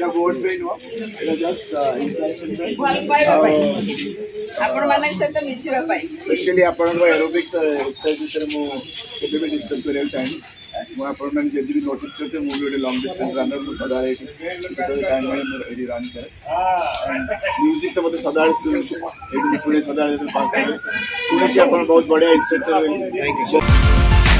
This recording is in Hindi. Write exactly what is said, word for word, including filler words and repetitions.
एटा बोर्ड पे नो एटा जस्ट इंटरेक्शन पे भल पाइबा पाई आपण माने सहित मिसिबा पाई स्पेशली आपण को एरोबिक्स एक्सरसाइज विषय मु केबे भी डिस्टर्ब करियो चाहिए मु आपण माने जदी भी नोटिस करते मु भी लॉन्ग डिस्टेंस रनर मु सदा रे टाइम में एडी रन करे म्यूजिक तो मते सदा रे एडी सुने सदा रे पास सुने कि आपण बहुत बढ़िया इंस्ट्रक्टर थैंक यू।